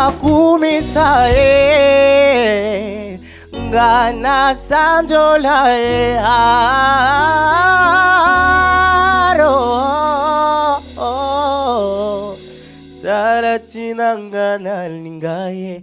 kumisae ngana sanjolae aro taratina ngana lingaye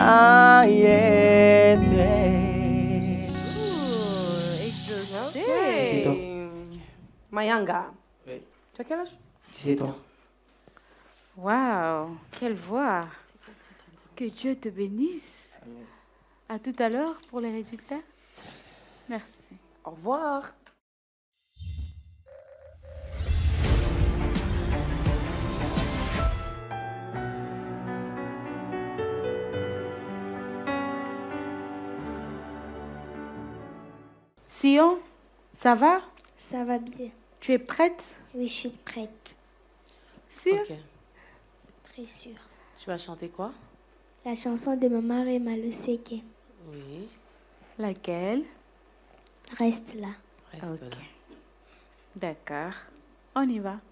Mayanga. Oui. Tu as quel âge? 17 ans. Waouh, quelle voix. Que Dieu te bénisse. Amen. À tout à l'heure pour les résultats. Merci. Merci. Au revoir. Sion, ça va? Ça va bien. Tu es prête? Oui, je suis prête. Sûre? Ok. Très sûre. Tu vas chanter quoi? La chanson de Maman Rema Loseke. Oui. Laquelle? Reste là. Reste Ok. là. D'accord. On y va.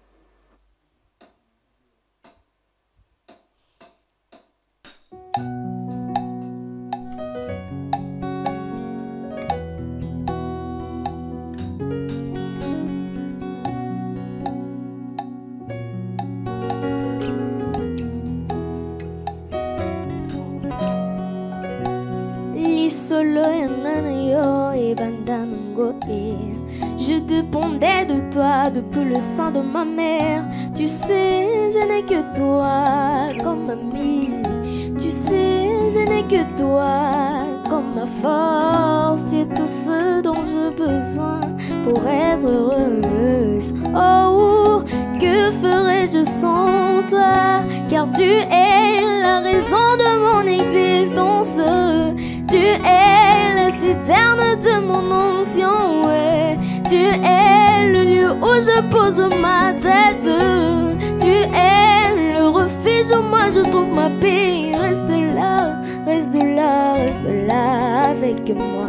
Solo yo et bandango je dépendais de toi depuis le sein de ma mère. Tu sais, je n'ai que toi comme amie. Tu sais, je n'ai que toi comme ma force. Tu es tout ce dont j'ai besoin pour être heureuse. Oh, que ferais-je sans toi? Car tu es la raison de mon existence. Tu es la citerne de mon onction, ouais. Tu es le lieu où je pose ma tête. Tu es le refuge où moi je trouve ma paix. Reste là, reste là, reste là avec moi.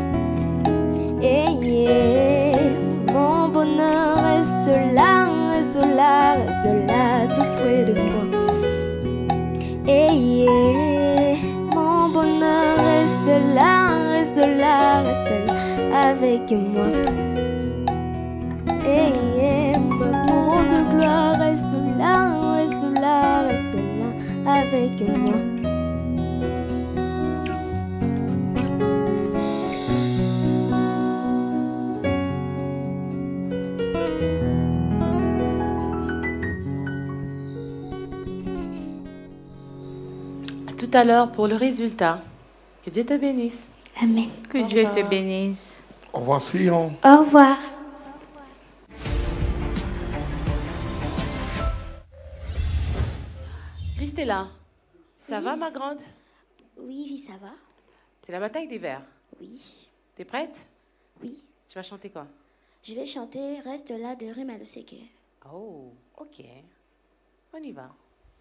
Yeah. Mon bonheur reste là, reste là, reste là, tout près de moi. Yeah. Mon bonheur reste là, reste là, reste là avec moi. Yeah. Ma couronne de gloire reste là, reste là, reste là avec moi. Tout à l'heure pour le résultat. Que Dieu te bénisse. Amen. Que Dieu te bénisse. Au revoir, Sion. Au revoir. Christella, ça va ma grande? Oui, oui, ça va. C'est la bataille des vers. Oui, T'es prête? oui. Tu vas chanter quoi? Je vais chanter Reste là de Rema Loseke. Oh, ok. On y va.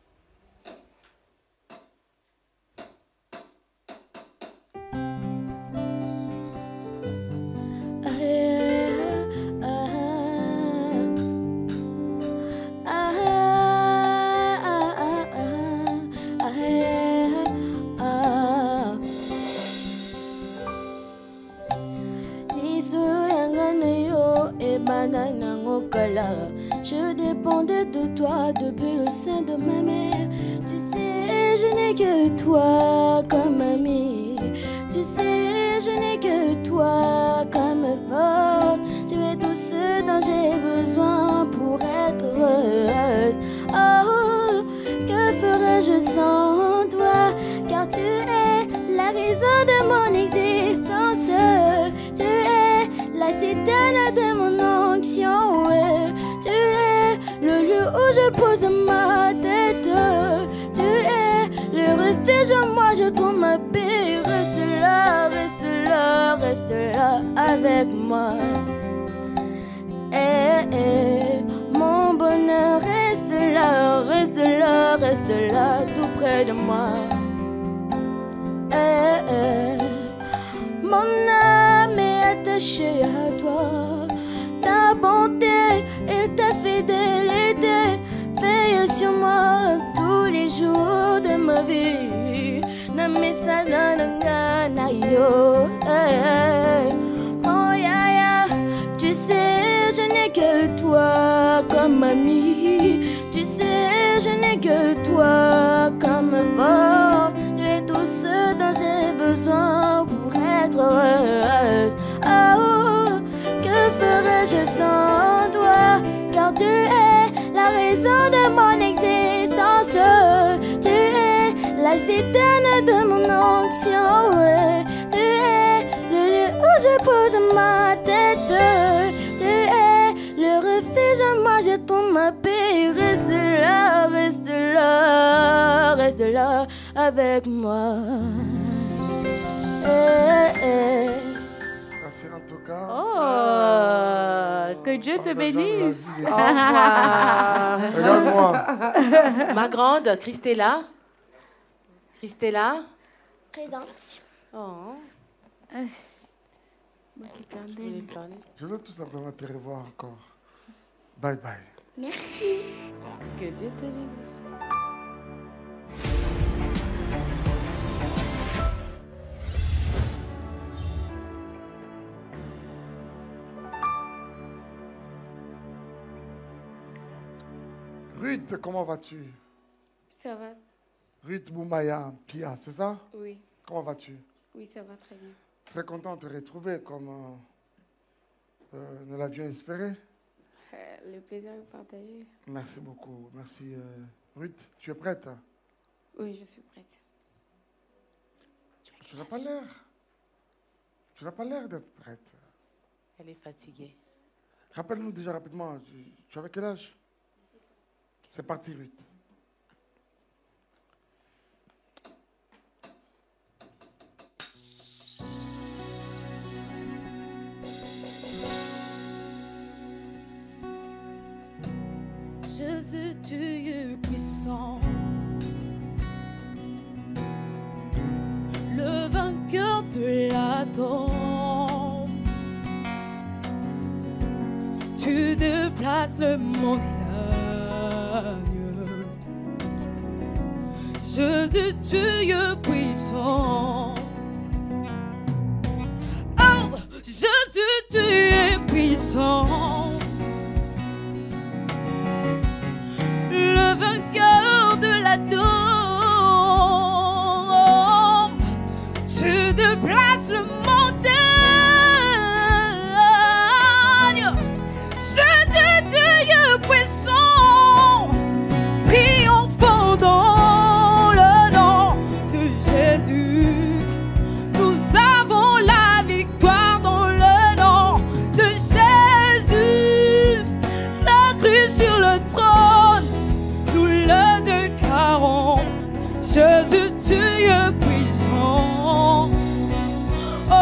Je dépendais de toi depuis le sein de ma mère. Tu sais, je n'ai que toi comme amie. Tu sais, je n'ai que toi comme force. Tu es tout ce dont j'ai besoin pour être heureuse. Oh, que ferais-je sans toi? Car tu es la raison de mon existence. Tu es la citerne de mon onction. Tu es le lieu où je pose ma tête. Tu es le refuge où moi je trouve ma paix. Reste là, reste là, reste là avec moi. Mon bonheur reste là, reste là, reste là, tout près de moi. Mon âme est attachée à toi. Ta bonté et ta fidélité veillent sur moi tous les jours de ma vie. yo. Oh yeah, yeah. Tu sais, je n'ai que toi comme ami. Tu sais, je n'ai que toi comme fort. Tu es tout ce dont j'ai besoin pour être heureuse. Oh, que ferais-je sans toi? Car tu es la raison de mon existence. Tu es la citerne de mon onction. Tu es le lieu où je pose ma tête. Tu es le refuge, moi je trouve ma paix. Reste là, reste là, reste là avec moi. Merci en tout cas. Oh, que Dieu te bénisse. Au revoir. Regarde-moi. Ma grande, Christella. Christella. Présente. Oh. Moi qui Je perdais. voulais parler. Je veux tout simplement te revoir encore. Bye bye. Merci. Que Dieu te bénisse. Ruth, comment vas-tu? Ça va, Ruth Boumaya Pia, c'est ça? oui. Comment vas-tu? Oui, ça va très bien. Très content de te retrouver comme nous l'avions espéré. Le plaisir est partagé. Merci beaucoup. Merci Ruth. Tu es prête? Oui, je suis prête. Tu n'as pas l'air. Tu n'as pas l'air d'être prête. Elle est fatiguée. Rappelle-nous déjà rapidement, tu avais quel âge? C'est parti Ruth. Jésus, tu es puissant, le vainqueur de la tombe. Tu déplaces le montagne. Jésus, tu es puissant. Oh, Jésus, tu es puissant. Le vainqueur de la tombe, tu déplaces le montagne. Jésus, tu es puissant, triomphant dans le nom de Jésus. Nous avons la victoire dans le nom de Jésus. La crue sur le trône, nous le déclarons. Jésus, tu es puissant. Oh,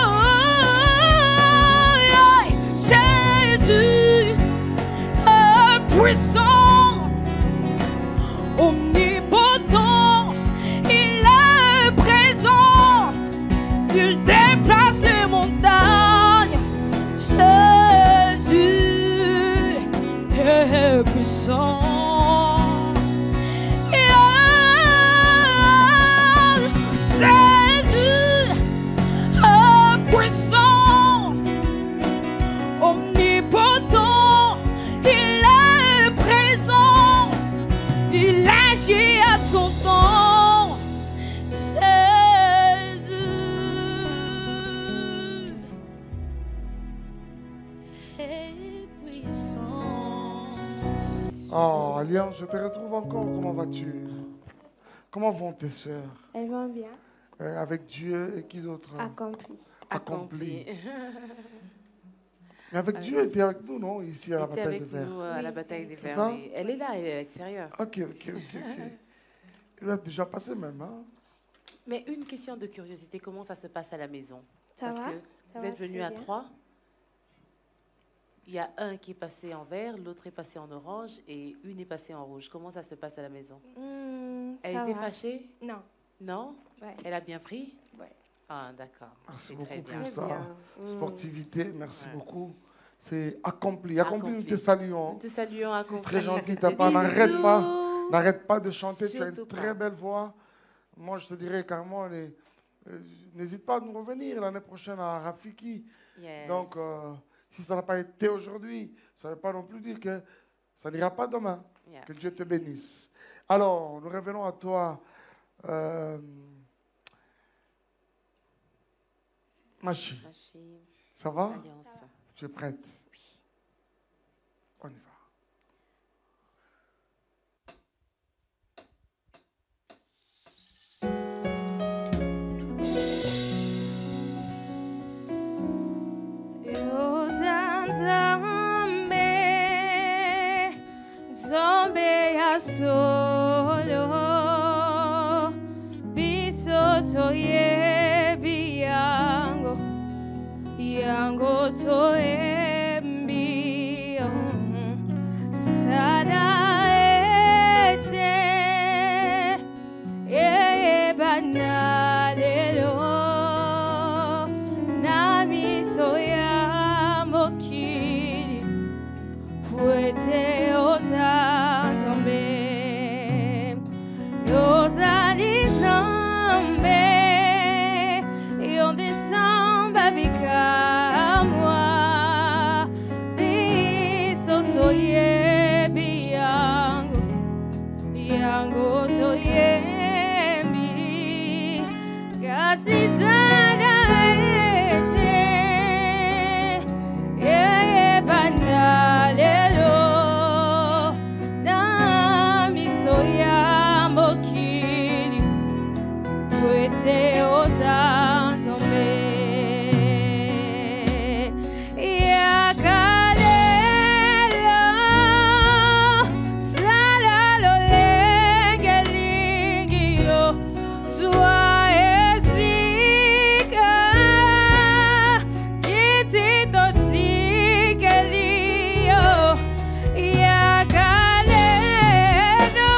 Jésus est puissant, omnipotent, il est présent, il déplace les montagnes. Jésus est puissant. Jésus est puissant, omnipotent, il est présent, il agit à son temps. Jésus est puissant. Oh, Alliance, je te retrouve encore. Comment vas-tu? Comment vont tes sœurs? Elles vont bien, Avec Dieu et qui d'autre? accompli. Accompli. Mais avec Dieu, tu es avec nous, non? Ici, à la Elle était bataille avec des Verts. nous à la bataille des C'est Verts. ça? Oui. Elle est là, elle est à l'extérieur. Ok. Il a déjà passé même, hein? Mais une question de curiosité, comment ça se passe à la maison? Ça Parce va? que Ça vous va êtes venus très à bien. 3. Il y a un qui est passé en vert, l'autre est passé en orange et une est passée en rouge. Comment ça se passe à la maison? Elle ça était va. fâchée? Non. Non? Ouais. Elle a bien pris? Ouais. Ah, d'accord. Merci C'est beaucoup très bien. pour Très ça. bien. Sportivité, merci Ouais. beaucoup. C'est accompli. Accompli, nous Accompli. te saluons. Nous te saluons à compris. Très gentil, n'arrête pas de chanter, tu as une Surtout très pas. belle voix. Moi, je te dirais carrément, N'hésite pas à nous revenir l'année prochaine à Rafiki. Yes. Donc, si ça n'a pas été aujourd'hui, ça ne veut pas non plus dire que ça n'ira pas demain. Yeah. Que Dieu te bénisse. Alors, nous revenons à toi, Machi. Machi, Ça va? Alliance. Tu es prête? On y va. Solo bisoto ye biango yango to embio sada ete e banalelo nami soya mokili puete ozanzambe Yozali zambe yonde samba bika moi bisoto ye biango yango to ye mi kasi zana ete ye banalelo na misoya mokili puete ozanzambe yakalelo salalo lengelingio zwa esika kititotikelio yakalelo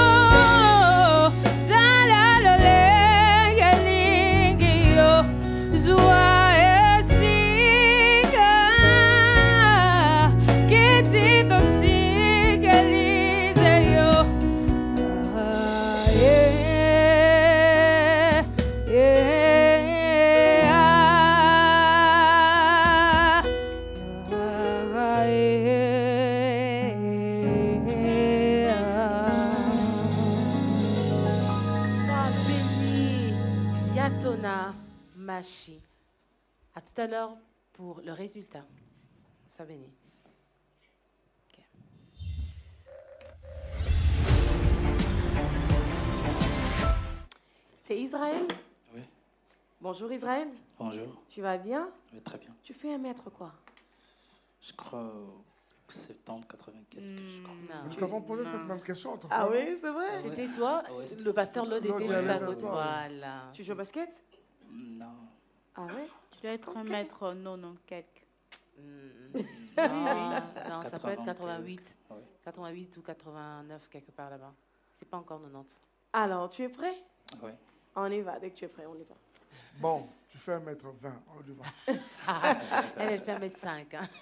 salalo lengelingio zwa esika kititotikelio Sois béni, Yatona Machi. À tout à l'heure pour le résultat. Sois béni. Ok. C'est Israël? Oui, Bonjour Israël. bonjour. Tu vas bien? Oui, très bien. Tu fais 1 mètre quoi? Je crois septembre 95, je crois. Non. Nous t'avons posé cette même question autrefois. Ah oui, c'est vrai? C'était toi, Ah ouais, c'était le pasteur Lod Lod, était il juste à allait côté. vers toi. Voilà. Tu joues au basket? Non. Ah ouais? Tu dois être 1m90 quelques. Non, ça peut être 80, 88. oui. 88 ou 89, quelque part là-bas. C'est pas encore 90. Alors, tu es prêt? Oui. On y va, dès que tu es prêt, on y va. Bon, tu fais 1m20, on y va. Elle fait 1m5. Hein.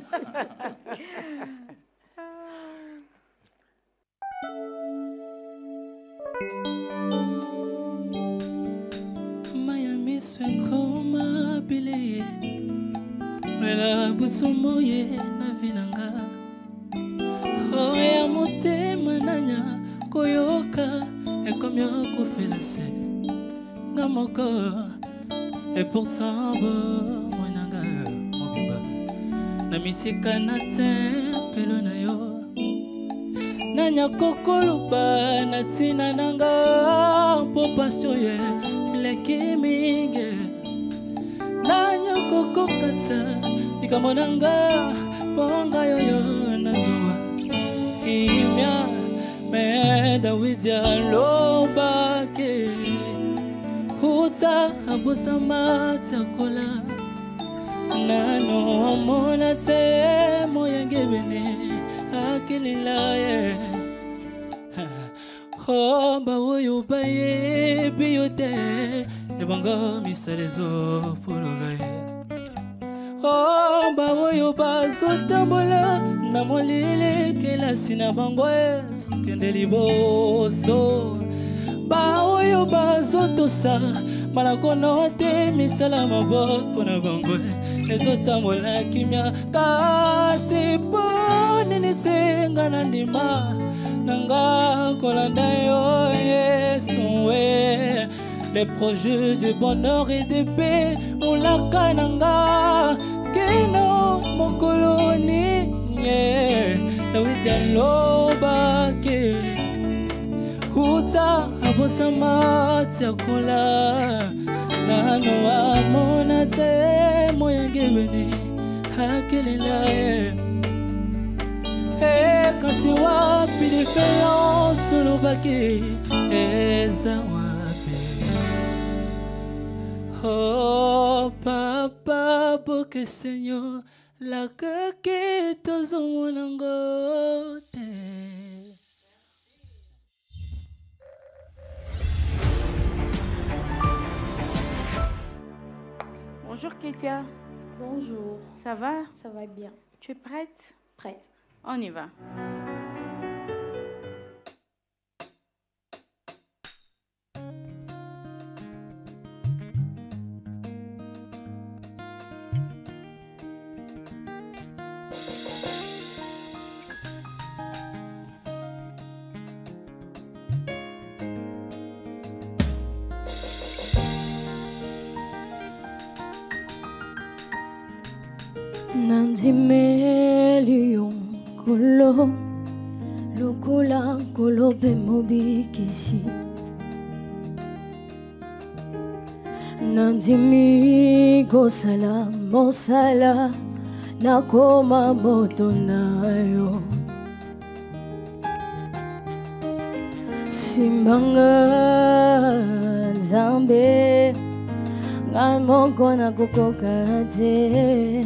Miami swekoma bile Mela busumoye na vinanga Oya motema nanya koyoka Ekomyo kufelase Ngamoko Et pourtant bo mwenanga mobiba Na misika na tempelo na yo Nanya kokoluba na tina nanga Po passion ye leki mingi Nanya kokokata Nikamonanga ponga yoyo na zuwa Kimya meda widya lobake Huta abusa matakola Nano amona te moyengebene Akililaye Homba woyo baye biyote Ebanga misalezo fulugaye Homba woyo bazotambola Na molile kelasi na bango Sokende liboso Ba woyo bazo sotosa malakono te misala maboko na bango ezotambola kimia kasi po nini senga na ndima nanga kolanda yo Yesu les projets de bonheur et de paix olaka nanga keno mokoloni Dawidi aloba ke Huta abosama tiakola Nano amona te moyangebeni hakelila kasi wapi différence olobaki eza wapi Oh papa boke Seigneur la kake tozomonango te Bonjour Kétia. Bonjour. Ça va? Ça va bien. Tu es prête? Prête. On y va. Nandimelion kolo lukula kolo bemobikisi Nandimi gosala mosala nakoma moto nayo Simbanga Zambe ngamoko na kukokate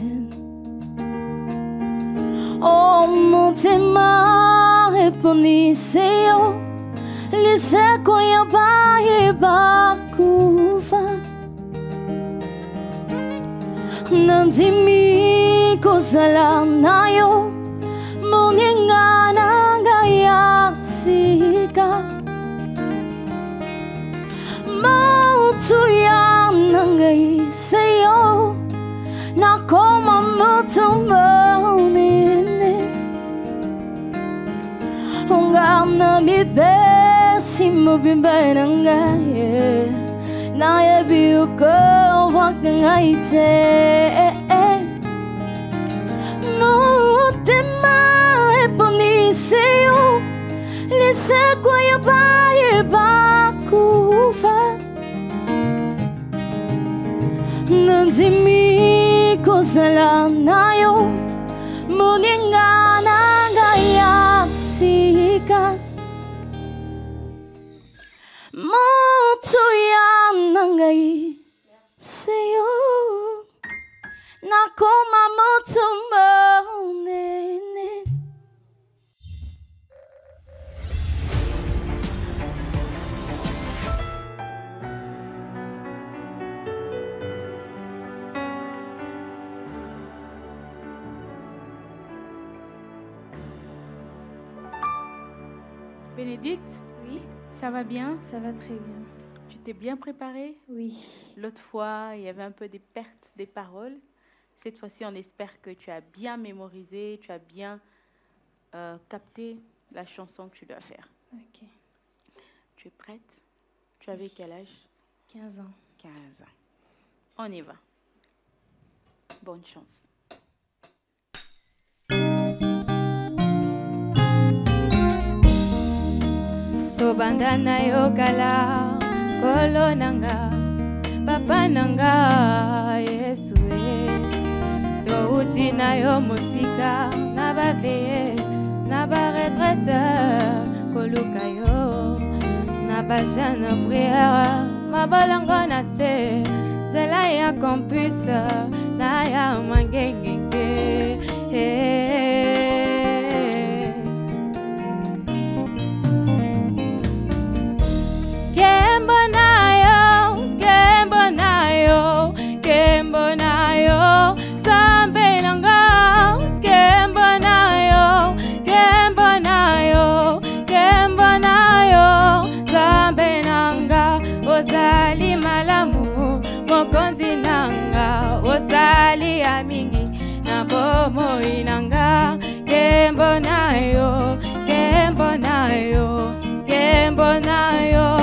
Oh motema eponiseo liseko ya baye bakufa Nandimi kozala nayo moninga nanga ya sika Mautu ya nanga iseyo nakoma moto monene Ungana mi besi mubimbe nanga Na yebi uko wakanga ite Motema eponiseo Liseko ya baye bakufa Nandimi kozala nayo moninga nanga ya sika Moto ya nanga seyo nakoma moto monene Bénédicte? Oui, Ça va bien? ça va très bien. Tu t'es bien préparée? Oui. L'autre fois, il y avait un peu des pertes des paroles. Cette fois-ci, on espère que tu as bien mémorisé, tu as bien capté la chanson que tu dois faire. Ok. Tu es prête? Tu avais quel âge? 15 ans. 15 ans. On y va. Bonne chance. Tobanda na yo kala kolo nanga papa nanga Yesu touti na yo musika na baveye na baretraite koluka yo na bajane prière mabalango na se zela ya campus na ya mangengenge ozali malamu mokonzi nanga osali ya mingi na bomoi nanga kembo na yo kembo na yo kembo na yo